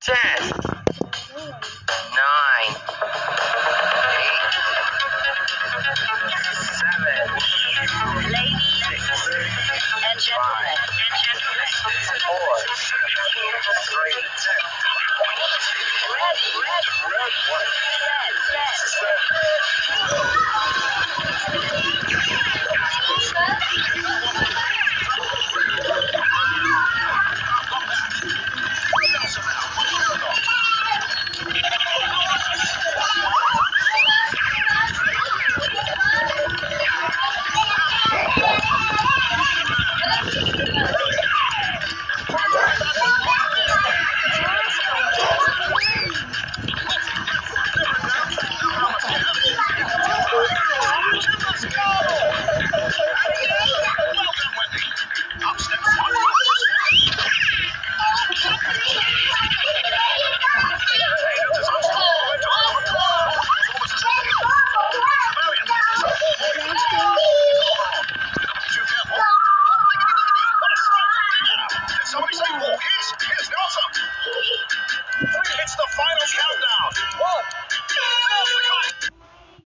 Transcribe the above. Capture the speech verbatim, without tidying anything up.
ten, nine, eight, seven, Ladies and gentlemen, four, three, ready, ready, red, one, set, set. seven.